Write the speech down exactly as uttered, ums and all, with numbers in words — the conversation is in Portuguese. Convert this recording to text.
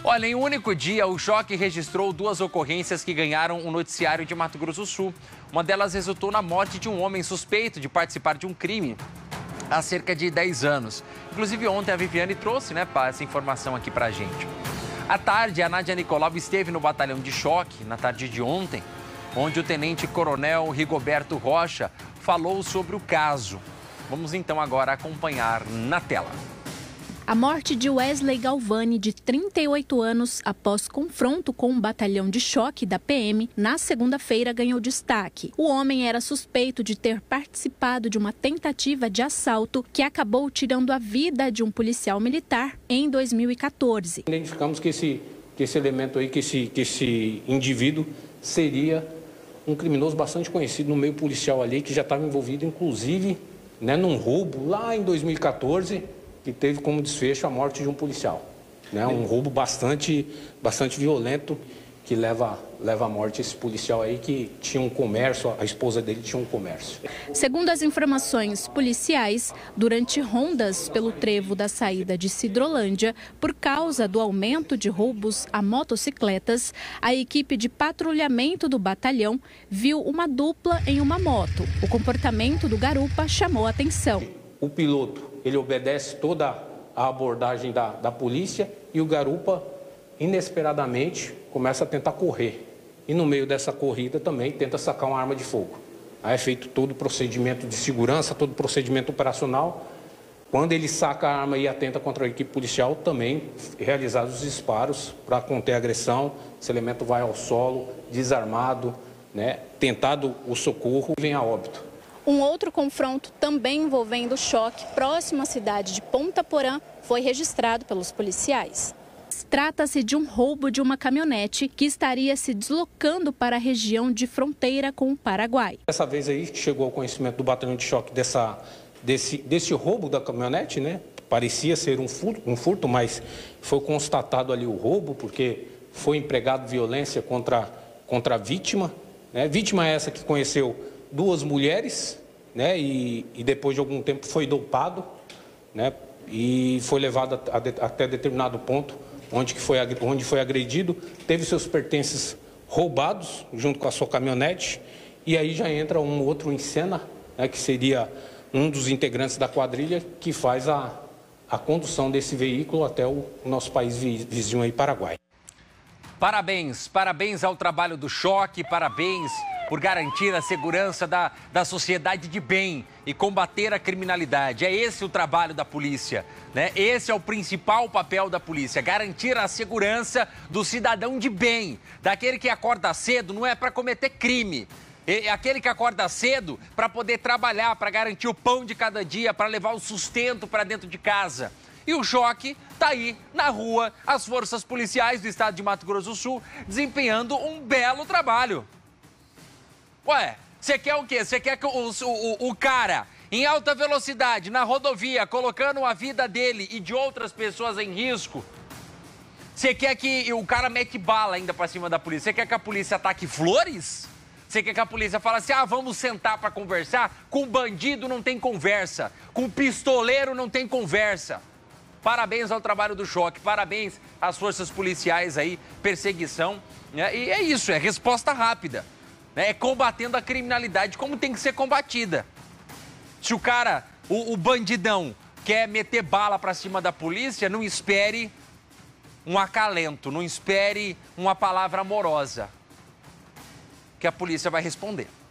Olha, em um único dia, o Choque registrou duas ocorrências que ganharam um noticiário de Mato Grosso do Sul. Uma delas resultou na morte de um homem suspeito de participar de um crime há cerca de dez anos. Inclusive, ontem a Viviane trouxe, né, essa informação aqui pra gente. À tarde, a Nádia Nicolau esteve no batalhão de choque, na tarde de ontem, onde o tenente-coronel Rigoberto Rocha falou sobre o caso. Vamos então agora acompanhar na tela. A morte de Wesley Galvani, de trinta e oito anos, após confronto com um batalhão de choque da P M, na segunda-feira ganhou destaque. O homem era suspeito de ter participado de uma tentativa de assalto que acabou tirando a vida de um policial militar em dois mil e quatorze. Identificamos que esse, que esse elemento aí, que esse, que esse indivíduo seria um criminoso bastante conhecido no meio policial ali, que já estava envolvido, inclusive, né, num roubo lá em dois mil e quatorze, que teve como desfecho a morte de um policial. Né? Um roubo bastante, bastante violento que leva, leva à morte esse policial aí que tinha um comércio, a esposa dele tinha um comércio. Segundo as informações policiais, durante rondas pelo trevo da saída de Sidrolândia, por causa do aumento de roubos a motocicletas, a equipe de patrulhamento do batalhão viu uma dupla em uma moto. O comportamento do garupa chamou a atenção. O piloto, ele obedece toda a abordagem da, da polícia e o garupa, inesperadamente, começa a tentar correr. E no meio dessa corrida também tenta sacar uma arma de fogo. Aí é feito todo o procedimento de segurança, todo o procedimento operacional. Quando ele saca a arma e atenta contra a equipe policial, também realizados os disparos para conter a agressão. Esse elemento vai ao solo, desarmado, né? Tentado o socorro e vem a óbito. Um outro confronto, também envolvendo choque, próximo à cidade de Ponta Porã, foi registrado pelos policiais. Trata-se de um roubo de uma caminhonete que estaria se deslocando para a região de fronteira com o Paraguai. Dessa vez aí chegou ao conhecimento do batalhão de choque dessa, desse, desse roubo da caminhonete, né? Parecia ser um furto, um furto, mas foi constatado ali o roubo, porque foi empregado violência contra, contra a vítima. Né? Vítima essa que conheceu duas mulheres, né, e, e depois de algum tempo foi dopado, né, e foi levado a, a de, até determinado ponto, onde, que foi, onde foi agredido, teve seus pertences roubados, junto com a sua caminhonete, e aí já entra um outro em cena, né, que seria um dos integrantes da quadrilha, que faz a, a condução desse veículo até o nosso país vizinho aí, Paraguai. Parabéns, parabéns ao trabalho do choque, parabéns por garantir a segurança da, da sociedade de bem e combater a criminalidade. É esse o trabalho da polícia, né? Esse é o principal papel da polícia, garantir a segurança do cidadão de bem, daquele que acorda cedo não é para cometer crime, é aquele que acorda cedo para poder trabalhar, para garantir o pão de cada dia, para levar o sustento para dentro de casa. E o choque está aí, na rua, as forças policiais do estado de Mato Grosso do Sul desempenhando um belo trabalho. Ué, você quer o quê? Você quer que o, o, o cara em alta velocidade, na rodovia, colocando a vida dele e de outras pessoas em risco? Você quer que o cara mete bala ainda pra cima da polícia? Você quer que a polícia ataque flores? Você quer que a polícia fale assim, ah, vamos sentar pra conversar? Com bandido não tem conversa, com pistoleiro não tem conversa. Parabéns ao trabalho do choque, parabéns às forças policiais aí, perseguição, né? E é isso, é resposta rápida. É combatendo a criminalidade como tem que ser combatida. Se o cara, o, o bandidão, quer meter bala pra cima da polícia, não espere um acalento, não espere uma palavra amorosa, que a polícia vai responder.